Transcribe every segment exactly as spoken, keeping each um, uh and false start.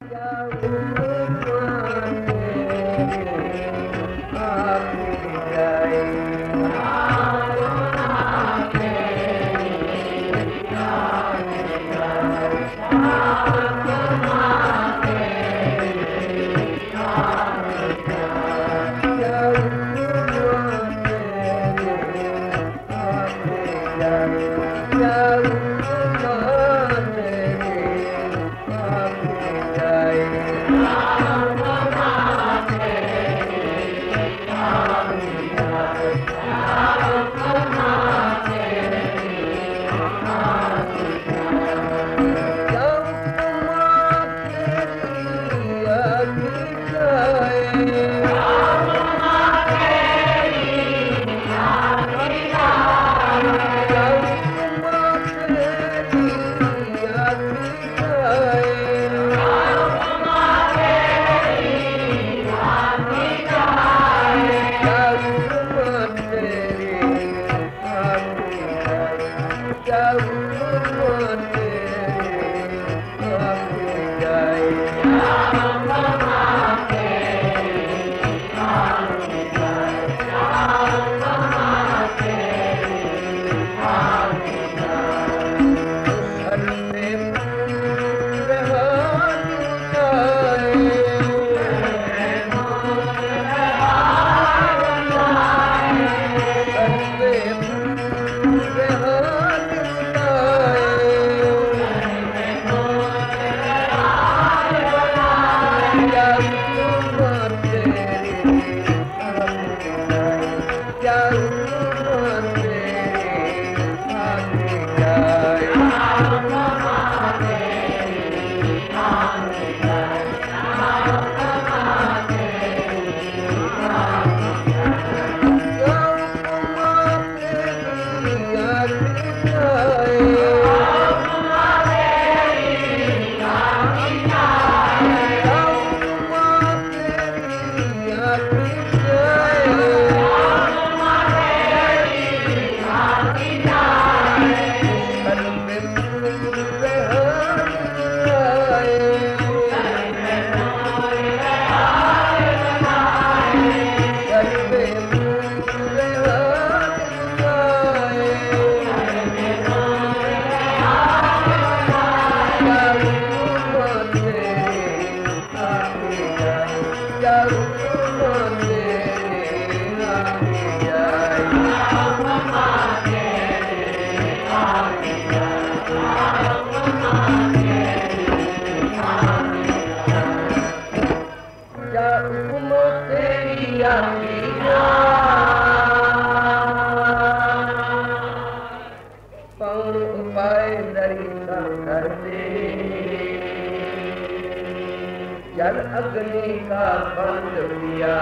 जल अग्नि का बंद किया,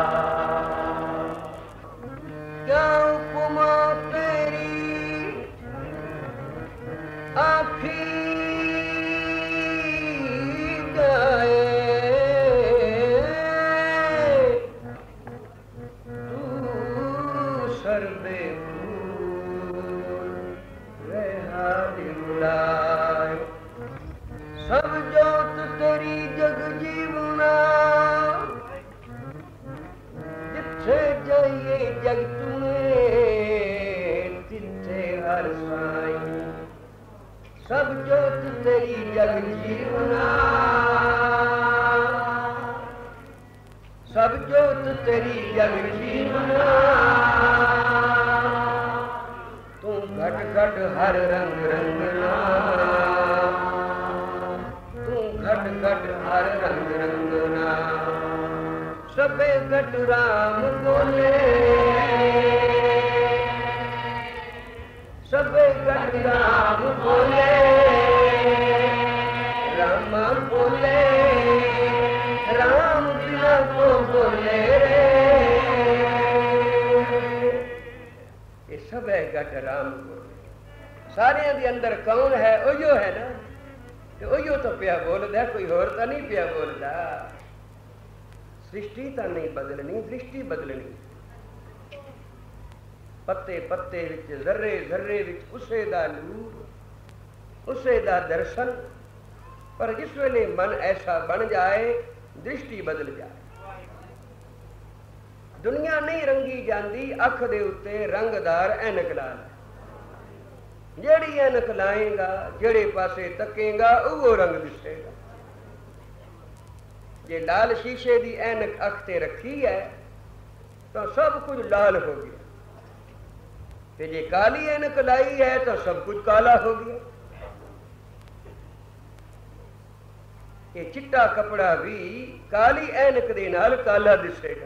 क्या उपमा तेरी आखी गाए, तू सर्दे फूल रेहानी बुलाए, सब जोत तेरी जग जीवना, जिथे जाइए जग तुम्हें तिथे हर साई, सब जोत तेरी जग जीवना, सब जोत तेरी जग जीवना, तू घट घट हर रंग रंगना, घट घट हर रंग रंगना, सबे घट राम बोले, सबे घट राम बोले, राम बोले, राम बिना को बोले रे, ये सबे घट राम बोले। सारे दे अंदर कौन है? ओयो है ना, ओयो तो पिया बोलदा, कोई होर तो नहीं पिया बोलदा। सृष्टि तो नहीं बदलनी, दृष्टि बदलनी। पत्ते पत्ते विच, जर्रे जर्रे विच उसे दा नूर, उसे दा दर्शन, पर जिस वेले मन ऐसा बन जाए दृष्टि बदल जाए। दुनिया नहीं रंगी जाती अख दे उत्ते रंगदार ऐनक लाल, जेड़ी ऐनक लाएगा जेड़े पासे तकेगा वो रंग दिसेगा। जे लाल शीशे की ऐनक अख ते रखी है तो सब कुछ लाल हो गया, ते जे काली ऐनक लाई है तो सब कुछ काला हो गया। ये चिट्टा कपड़ा भी काली ऐनक दे नाल काला दिसेगा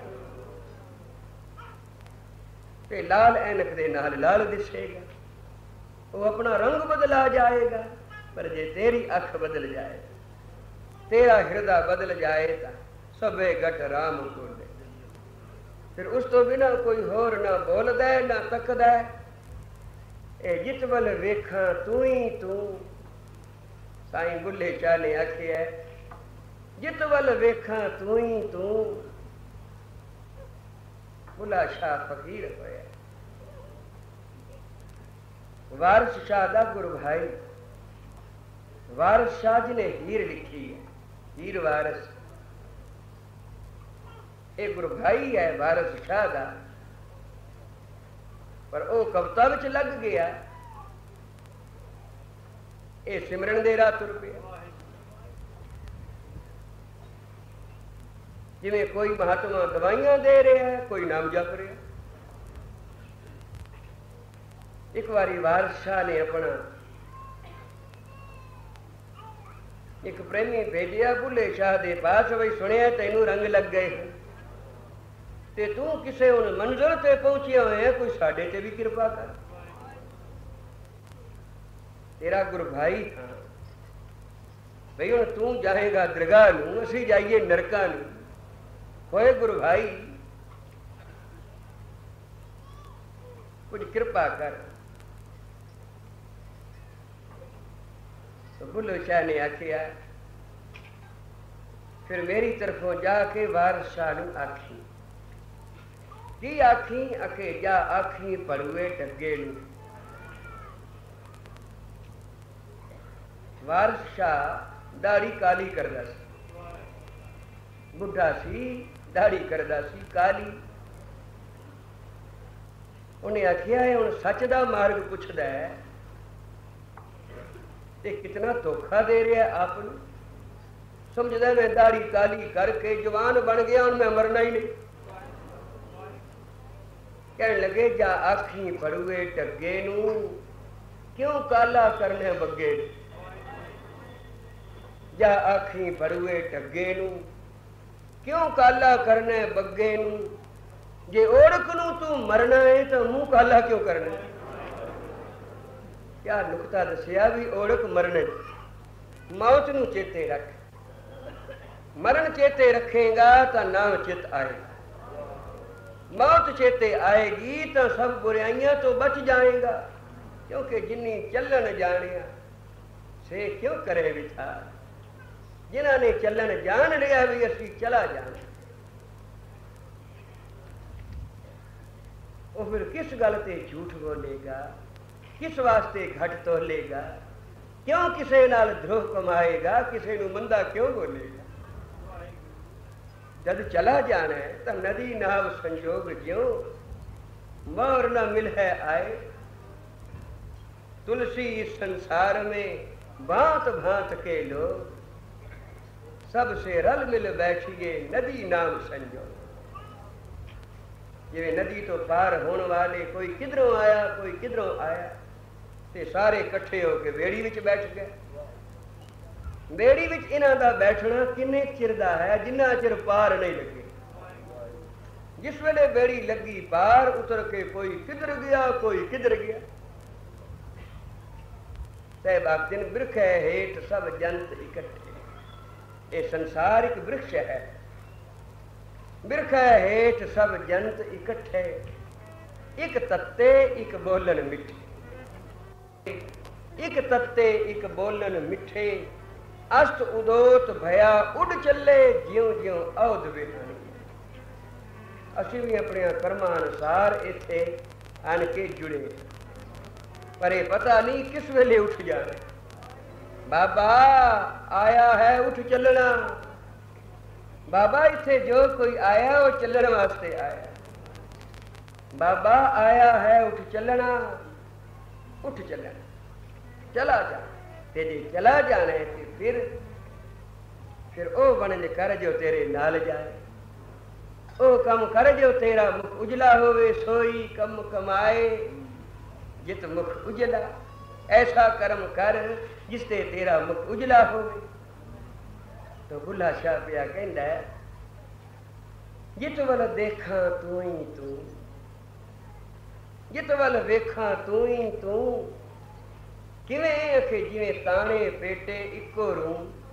ते लाल ऐनक दे नाल लाल दिसेगा। वो अपना रंग बदला जाएगा। पर जे तेरी अख बदल जाए, तेरा हृदय बदल जाए तो सबे गट राम को दे। फिर उस तो बिना कोई होर ना बोलदा ना तकदा। ए जित वल वेखा तू ही तू, साईं बुल्ले शाह ने आखिया जित वल वेखा तू ही तू। बुला शाह फकीर होया। वारिस शाह दा गुरु भाई वारिस शाह जी ने हीर लिखी है, हीर वारिस। एक गुरु भाई है वारिस शाह दा, पर वो कविता विच लग गया। ये सिमरन दे राह तुर पिया। जिवें कोई महात्मा दवाइयां दे रहा है, कोई नाम जप रहा। एक बारी वारिस शाह ने अपना एक प्रेमी भेजिया बुल्ले शाह दे पास, बई सुनिया तेनू रंग लग गए हैं ते तू किसे उन मंजिल ते पहुंचिया होया, कोई साडे ते भी कृपा कर। तेरा गुरु भाई था बई हुण तू जाएगा दरगाह नूं, असीं जाइए नरका नूं। होए गुरु भाई कुछ कृपा कर। तो बुल्ले शाह ने आखिया फिर मेरी तरफों जाके वारिस शाह नूं आखी की आखी अके जा आखी पड़ुए टगे नूं। वारिस शाह दाढ़ी काली करदा सी, बुढ़ा सी, दाढ़ी करदा सी काली। उन्हें आखिया है हुण सच दा मार्ग पुछदा है ते कितना धोखा दे रहा है आप। समझदा मैं दाढ़ी काली करके जवान बन गया, हूं मैं मरना ही नहीं। कहने लगे जा आखी पड़ुए टगे नूं, क्यों काला करने बग्गे। जा आखी पड़ुए टगे नूं, क्यों काला करने बग्गे नूं। जे ओढ़क नूं तू मरना है तो मुंह काला क्यों करना। क्या नुकता दसिया भी ओढ़क मरने। मौत नूं चेते रख, मरण चेते रखेगा तो नाम चित आएगा। मौत चेते आएगी तो सब बुराइयां तो बच जाएगा। क्योंकि जिन्नी चलन जानिया से क्यों करे विचार। जिन्होंने चलन जान लिया भी असी चला जाना, वो फिर किस गल ते झूठ बोलेगा, किस वास्ते घट तोलेगा, क्यों किसे नाल द्रोह कमाएगा, किसे नूं मंदा क्यों बोलेगा। जब चला जाना है तो नदी नाव संजोग ज्यों, मोर न मिल है आए। तुलसी इस संसार में भांत भांत के लोग, सबसे रल मिल बैठिए नदी नाम संजोग। जिवें नदी तो पार होने वाले कोई किधरों आया कोई किधरों आया, ते सारे इकट्ठे होके बेड़ी विच बैठ गए। बेड़ी विच इन्हां दा बैठना किन्ने चिर दा है, जिन्ना चिर पार नहीं लगे। जिस वेले बेड़ी लगी पार, उतर के कोई किधर गया कोई किधर गया। सहबाग दिन वृक्ष है हेठ सब जंत इकट्ठे। ये संसार एक वृक्ष है, वृक्ष है हेठ सब जंत इकट्ठे। एक तत्ते एक बोलन मिठे, एक तत्ते एक बोलन मिठे। अस्त उदोत भया उड़ चले ज्यों ज्यों औध वेखानी। असीं भी अपने कर्मां अनुसार इत्थे आन के जुड़े, पर ये पता नहीं किस वेले उठ जाना। बाबा आया है उठ चलना। बाबा इत्थे जो कोई आया वो चलने वास्ते आया। बाबा आया है उठ चलना, उठ चलना, चला जा। ते जे चला जाना है ते फिर फिर ओ बनज कर जो तेरे नाल जाए, ओ कम कर जो तेरा मुख उजला होवे, सोई कम कमाए जित मुख उजला। ऐसा कर्म कर जिसते तेरा मुख उजला होवे। तो बुल्ला शाह पिया कहंदा है, जित वल देखा तू ही तू, जित वल वेखा तू ही तू, किवें अखे जिवें ताने पेटे इक्को रू।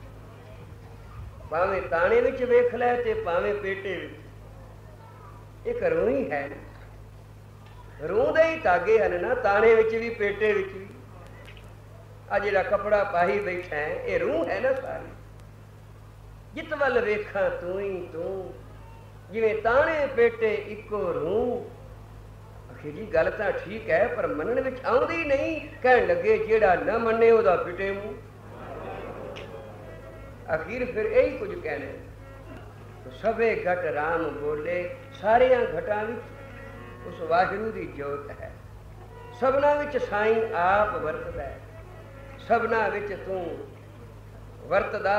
भावें ताने विच वेख लै ते भावें पेटे विच, एक रू ही है। रूह दे ही धागे हन ना, ताने विच भी पेटे विच भी। आ जिहड़ा कपड़ा पाही बैठा है ये रूह है ना सारी। जित वल वेखा तू ही तू, जिवें ताने पेटे इक्को रूह। आखिर जी गल तां ठीक है पर मनण विच आउंदी नहीं। कहण लगे जेड़ा न मन्ने ओदा पिटे मूंह। आखिर फिर यही कुछ कहने। तो सभे घट राम बोले, सारियां घटां विच उस वाहिगुरू दी जोत है। सबना विच साईं आप वरतदा है, सबना विच तू वरतदा,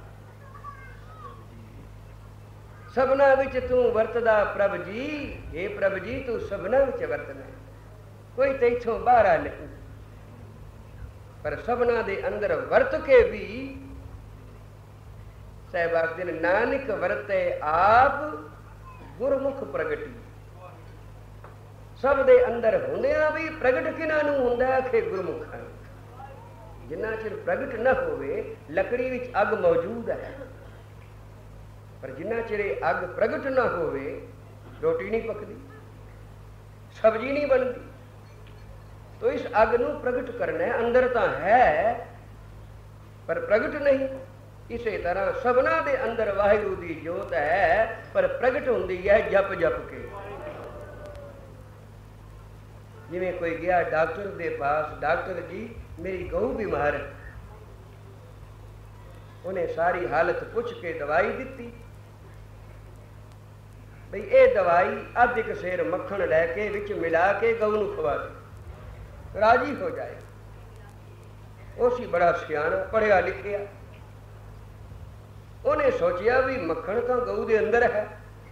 सबना विच तू वरतदा प्रभ जी। हे प्रभ जी तू सबना विच वरतना, कोई तैथों बाहरा नहीं। पर सबना दे अंदर वरत के भी साहिब आखदे नानक वरते आप गुरमुख प्रगटी। सब दे अंदर हुंदियां भी प्रगट किन्हां नूं हुंदा है कि गुरमुखां नूं। जिन्ना चिर प्रगट न होवे लकड़ी विच अग मौजूद है, पर जिन्ना चिर अग प्रगट न होवे रोटी नहीं पकदी, सब्जी नहीं बनती। तो इस अग नूं प्रगट करना है। अंदर तो है पर प्रगट नहीं। इसे तरह सबना दे अंदर वाहिगुरू दी जोत है पर प्रगट हुंदी है जप जप के। जिवें कोई गया डॉक्टर दे पास, डॉक्टर जी मेरी गऊ बीमार है। उन्हें सारी हालत पुछ के दवाई दी। भाई ये दवाई अध एक सेर मक्खन लैके विच मिला के गऊ नूं खवा दे, राजी हो जाए। उसी बड़ा सियाना पढ़िया लिखिया। उन्हें सोचिया भी मक्खन तो गऊ दे अंदर है,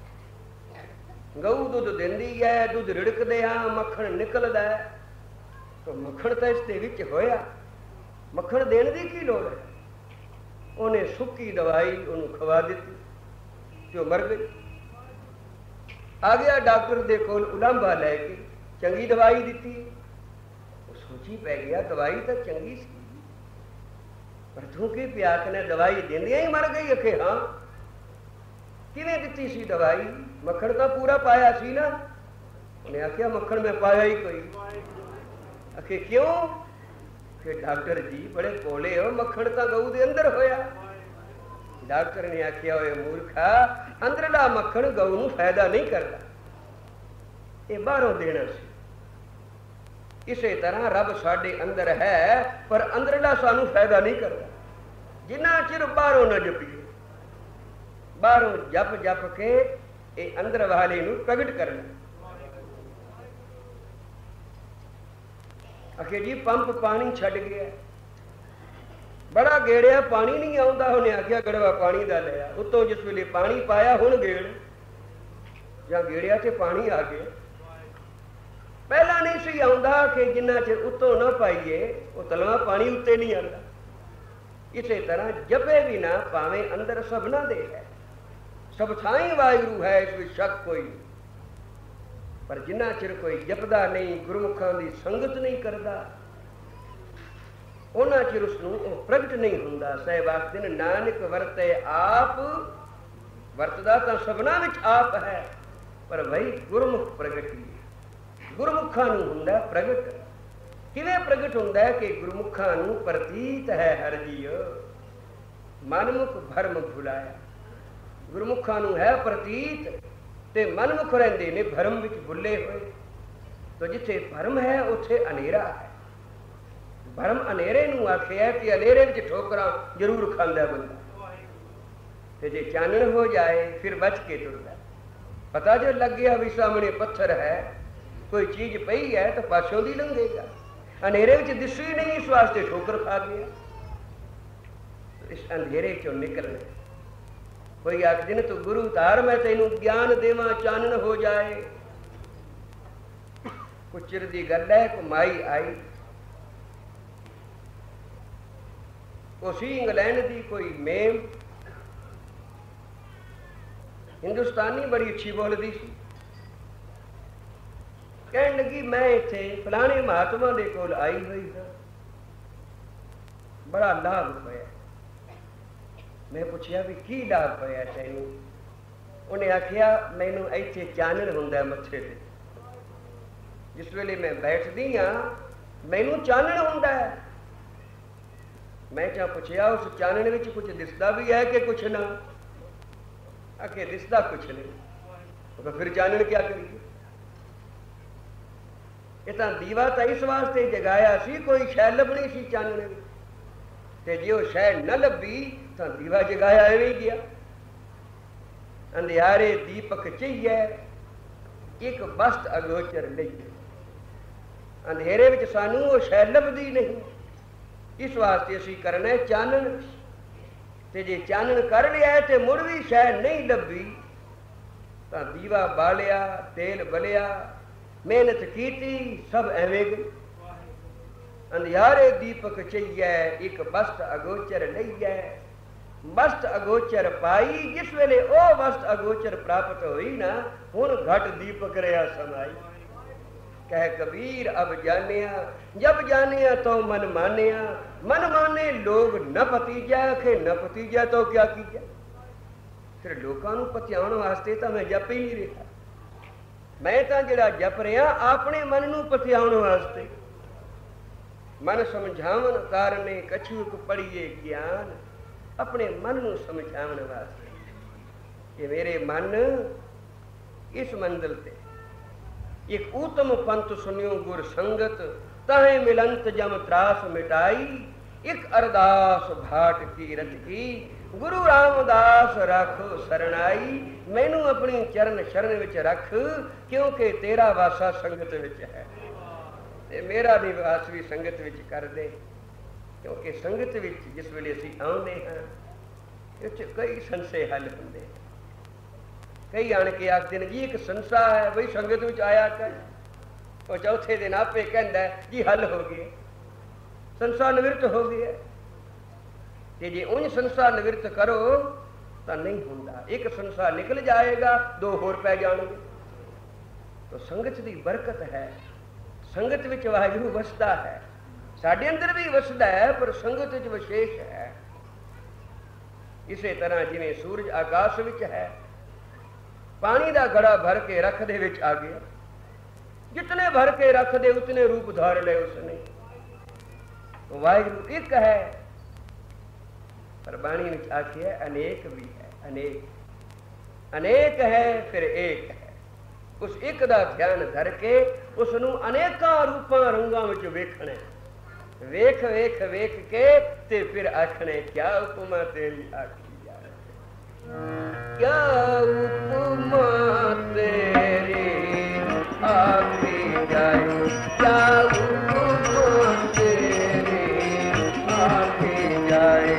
गऊ दुध देंदी है, दुध रिड़कदे हाँ मक्खन निकलदा है। तो मक्खन तो इस दे विच होया, मक्खन देने की की लोड़ है। उन्हें सुक्की दवाई उन्हें खवा दी तो मर गई। आ गया डॉक्टर दे कोल उलांभा लैके, चंगी दवाई दी। सोची पै गया दवाई तो चंगी सी, पर तू की प्याक ने दवाई देंदियां ही मर गई। अखे हाँ किवें दिती सी दवाई? मक्खन तो पूरा पाया सी ना। उन्हें आख्या मक्खन में पाया ही कोई। आखे क्यों? कि डॉक्टर जी बड़े भोले हो, मक्खन तो गऊ दे अंदर होया। डॉक्टर ने आख्या ओए मूर्खा, अंदरला मक्खन गऊ नूं फायदा नहीं करता, ये बाहरों देना सी। इसे तरह रब साडे अंदर है पर अंदरला सानू फायदा नहीं करता। जिन्ना चिर बाहरों न जपीए, बाहरों जप जप के ये अंदर वाले नूं प्रगट करना। आखे जी पंप पानी छड़ गया, बड़ा गेड़िया पानी नहीं आउंदा। उन्हें आख्या गड़वा पानी दा लिया। उत्तों जिस वेले पानी पाया हुण गेड़ जां गेड़िया ते पानी आ गया। पहला नहीं सी आउंदा कि जिन्ना चिर उत्तों न पाइए वो तलवा पानी उत्ते नहीं आंदा। इसे तरह जपे भी ना पावे अंदर सबना दे है, सब थाई वाहिगुरू है, इस विच शक कोई। पर जिन्ना चिर कोई जपदा नहीं, गुरमुखां दी संगत नहीं करदा, उन्ना चिर उसनूं प्रगट नहीं हुंदा। साहिब आखदे ने नानक वरते आप, वरतदा तां सबना विच आप है पर भाई गुरमुख प्रगटी। गुरमुखां नूं हुंदा प्रगट। किवें प्रगट हुंदा है कि गुरमुखां नूं प्रतीत है हर जीओ, मनमुख भरम भुलाया। गुरमुखां नूं है प्रतीत ते मनमुख रहिंदे ने भरम विच भुले होए। तो जिथे भरम है उत्थे अनेरा है। भरम अनेरे नूं आखिया कि अनेरे विच ठोकरां जरूर खांदा बंदा, ते जे चानण हो जाए फिर बच के तुरदा। पता जो लग गया भी सामने पत्थर है, कोई चीज पई है तो पासों दी लंघेगा, अनेरे विच दिसू ही नहीं, इस वास्ते ठोकर खा गया। तो इस अंधेरे चों निकलना। कोई आख दिन तू गुरु तार मैं तेनू ज्ञान देवा चानण हो जाए। कुछ चिर दी गल है, को माई आई, उसी इंग्लैंड दी कोई मेम, हिंदुस्तानी बड़ी अच्छी बोलती सी। कहन लगी मैं इत्थे फलाने महात्मा दे कोल आई हुई हाँ, बड़ा लाभ होया। मैं पूछया भी की लाभ होया तैनू? उन्हें आखिया मैनू इत्थे चानण हुंदा मत्थे ते, जिस वेले मैं बैठदी हाँ मैनू चानण हुंदा है। मैं क्या पूछया उस चानण विच कुछ दिसदा भी है कि कुछ ना? आखे दिसदा कुछ नहीं। तो फिर चानण क्या करिए? इतना दीवा तो इस वास्ते जगाया सी, कोई शै लभनी सी चानण विच, ते जे वो शै न लभी तो दीवा जगाया एवं गया। अंधियारे दीपक चाहिए, एक बस्त अगोचर लईए। अंधेरे विच सानू वो शै लभदी नहीं, इस वास्ते असी करना चानण। ते जे चानण कर लिया तो मुड़ भी शै नहीं लभी तो दीवा बालिया, तेल बलिया, मेहनत कीती, सब एवें गई। अंधियारे दीपक चाहिए, एक बस्त अगोचर लईए। बस्त अगोचर पाई, जिस वेले ओ बस्त अगोचर प्राप्त हुई ना, हुण घट दीपक रहा समाई। कह कबीर अब जानिया, जब जानिया तो मन मानिया, मन माने लोग न पतीजा, खे न पतीजा तो क्या कीजा। फिर लोगों को पतियाउण वास्ते तो मैं जप ही नहीं रहा, मैं तो जिहड़ा जप रहा अपने मन नूं पतियाउण वास्ते। मन समझावन कारणे कछुक पढ़िए ज्ञान, अपने मन नूं समझावन वास्ते कि मेरे मन इस मंजिल ते एक उत्तम पंथ सुनियो गुर संगत, ताहे मिलंत जम त्रास मिटाई। एक अरदास भाट की रत की, गुरु रामदास राखो सरनाई। मैनू अपनी चरण शरण विच रख, क्योंकि तेरा वासा संगत विच है, ते मेरा निवास भी संगत विच कर दे। क्योंकि संगत विच जिस वेले असीं आउंदे हां, इस कई संशय हल हुंदे। कई आण के आखदे ने जी एक संसा है बई संगत विच आया कर, और चौथे दिन आपे कहंदा जी हल हो गए, संसा निवृत्त हो गया। ते जे उन संसा निवृत्त करो तो नहीं हुंदा, एक संसा निकल जाएगा, दो होर पै जाणगे। तो संगत की बरकत है, संगत विच वाहिगुरू वसदा है, साडे अंदर भी वसदा है, पर संगत विच विशेष है। इसे तरह जिवें सूरज आकाश विच है, पानी का घड़ा भर के रख दे विच आ गया, जितने भर के रख दे उतने रूप धार ले उसने। तो वाहिगुरू एक है, पर बाणी विच आखिया अनेक भी है, अनेक अनेक है फिर एक है। उस एक का ध्यान धर के उसनू अनेका रूपां रंगां विच वेखणे, वेख वेख वेख के ते फिर आखणे क्या उपमा तेरी आखी जाए, क्या उपमा तेरी आखी जाए, क्या उपमा तेरी आखी जाए।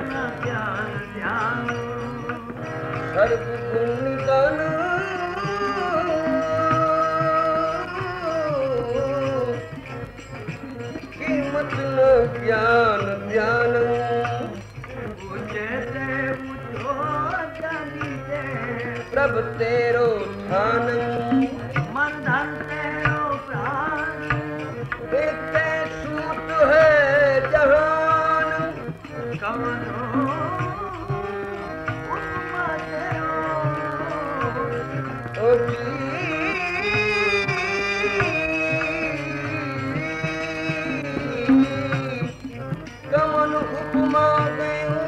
सर्व गुण गान आनंद मन धन तेरो प्राण देखते सूत है जहान कमनो उपमा तेरो ओ जी कमन उपमा गयो